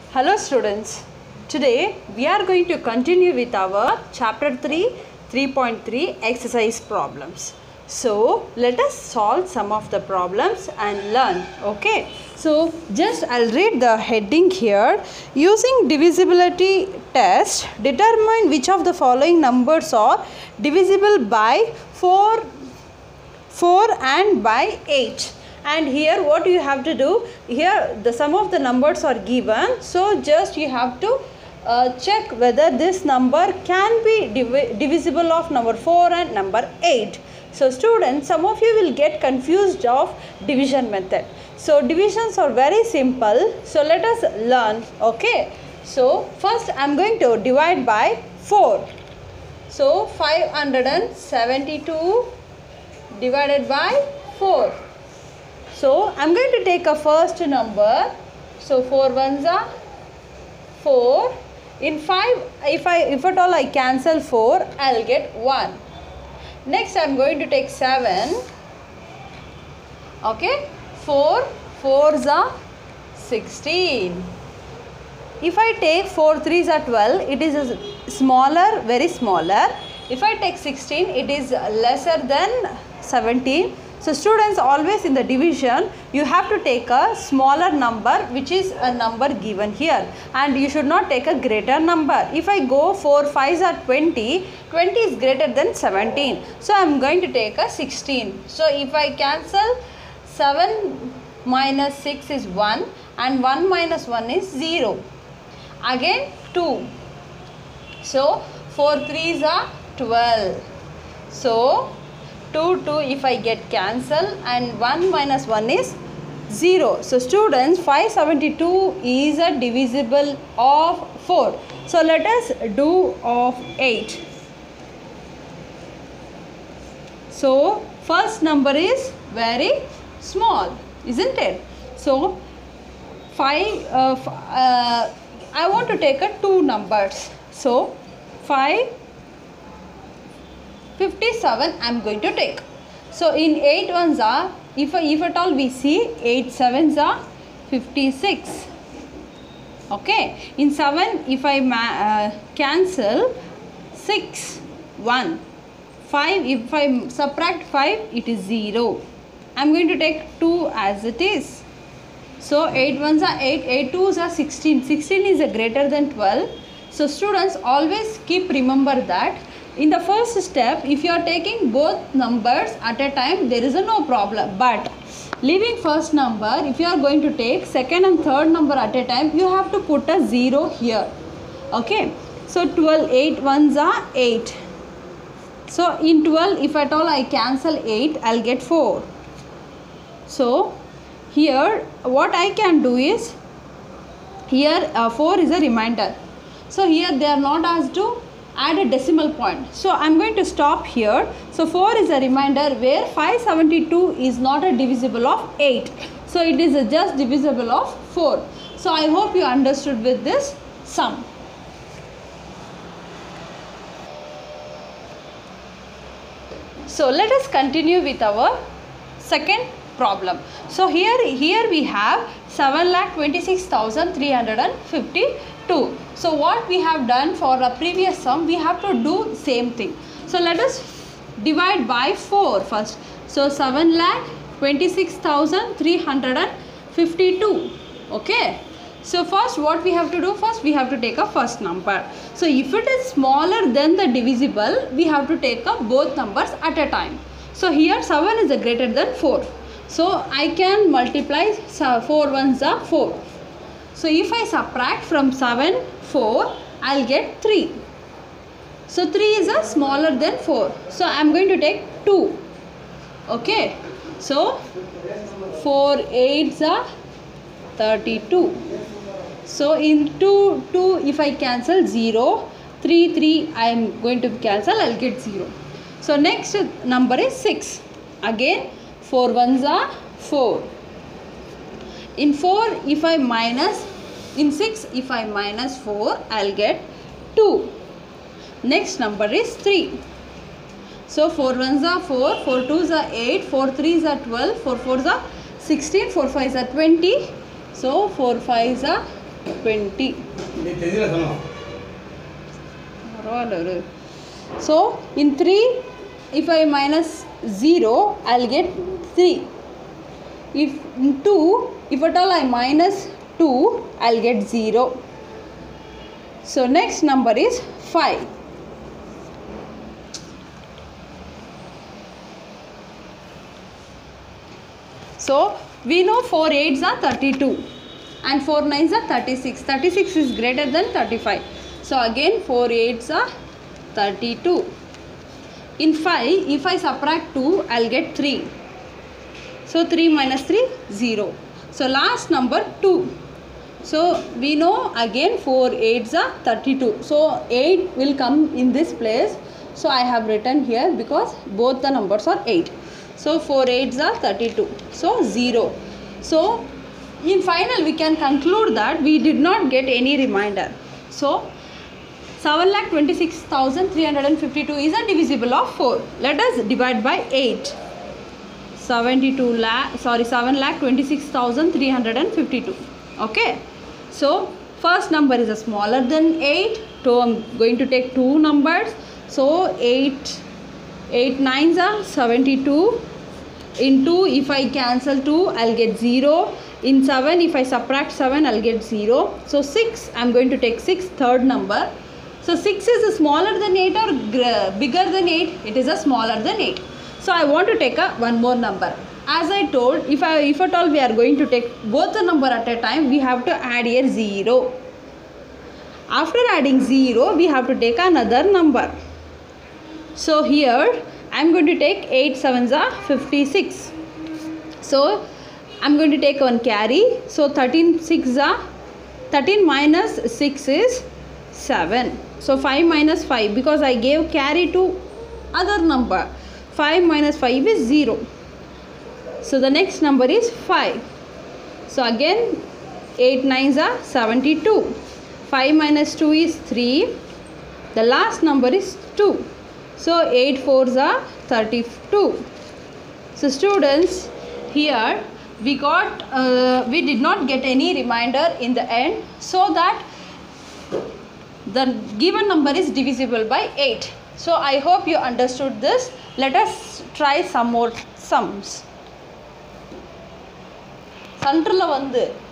Hello students, today we are going to continue with our chapter 3, 3.3 exercise problems. So let us solve some of the problems and learn. Okay, so just I'll read the heading here. Using divisibility test, determine which of the following numbers are divisible by 4 and by 8. And here what you have to do, here the sum of the numbers are given, so just you have to check whether this number can be divisible of number 4 and number 8. So students, some of you will get confused of division method. So divisions are very simple, so let us learn. Okay, so first I am going to divide by 4. So 572 divided by 4. So I am going to take a first number. So 4 ones are 4. In 5, if at all I cancel 4, I will get 1. Next I am going to take 7. Okay, 4 4s are 16. If I take 4 3s are 12, it is a smaller, very smaller. If I take 16, it is lesser than 17. So students, always in the division you have to take a smaller number, which is a number given here, and you should not take a greater number. If I go 4 5s are 20, 20 is greater than 17. So I am going to take a 16. So if I cancel, 7 minus 6 is 1 and 1 minus 1 is 0. Again 2. So 4 3s are 12. So 2 if I get cancel, and 1 minus 1 is 0. So students, 572 is a divisible of 4. So let us do of 8. So first number is very small, isn't it? So 5 I want to take a 2 numbers. So 5 57 I am going to take. So in 8 ones are, if at all we see, 8 sevens are 56. Okay, in 7 if I cancel, 6 1. 5 if I subtract 5, it is 0. I am going to take 2 as it is. So 8 ones are 8, 8 twos are 16. 16 is a greater than 12. So students, always keep remember that in the first step, if you are taking both numbers at a time, there is no problem. But leaving first number, if you are going to take second and third number at a time, you have to put a 0 here. Okay. So 12, 8 ones are 8. So in 12, if at all I cancel 8, I will get 4. So here what I can do is, here 4 is a remainder. So here they are not asked to add a decimal point. So I am going to stop here. So 4 is a remainder where 572 is not a divisible of 8. So it is just divisible of 4. So I hope you understood with this sum. So let us continue with our second problem. So here we have 7,26,352. So what we have done for a previous sum, we have to do same thing. So let us divide by 4 first. So 7,26,352. Okay. So first what we have to do, first we have to take a first number. So if it is smaller than the divisible, we have to take up both numbers at a time. So here 7 is a greater than 4. So I can multiply 4 ones are 4. So if I subtract from 7 4, I will get 3. So 3 is a smaller than 4. So I am going to take 2. Okay. So 4 8s are 32. So in 2 if I cancel 0, 3 I am going to cancel, I will get 0. So next number is 6. Again 4 ones are 4. In 4 if I minus, in 6 if I minus 4, I will get 2. Next number is 3. So 4 ones are 4, 4 twos are 8, 4 3s are 12, 4 4s are 16, 4 5s are 20. So 4 5s are 20. So in 3, if I minus 0, I'll get 3. If in 2, if at all I minus 2, I'll get 0. So next number is 5. So we know 4 8s are 32 and 4 9s are 36. 36 is greater than 35. So again 4 8s are 32. In 5, if I subtract 2, I'll get 3. So 3 minus 3, 0. So last number 2. So we know again 4 8s are 32. So 8 will come in this place. So I have written here because both the numbers are 8. So 4 8s are 32. So 0. So in final we can conclude that we did not get any remainder. So 7,26,352 is a divisible of 4. Let us divide by 8. 7,26,352. Okay. So first number is a smaller than 8. So I'm going to take two numbers. So 8 9s are 72. In 2, if I cancel 2, I'll get 0. In 7, if I subtract 7, I'll get 0. So 6, I'm going to take 6, third number. So 6 is smaller than 8 or bigger than 8? It is a smaller than 8. So I want to take one more number. As I told, if at all we are going to take both the number at a time, we have to add here 0. After adding 0, we have to take another number. So here I am going to take 8 7s are 56. So I am going to take one carry. So 13 minus 6 is 7. So 5 minus 5, because I gave carry to other number. 5 minus 5 is 0. So the next number is 5. So again 8 9s are 72. 5 minus 2 is 3. The last number is 2. So 8 4s are 32. So students, here we did not get any remainder in the end, so that the given number is divisible by 8. So I hope you understood this. Let us try some more sums. Central வந்து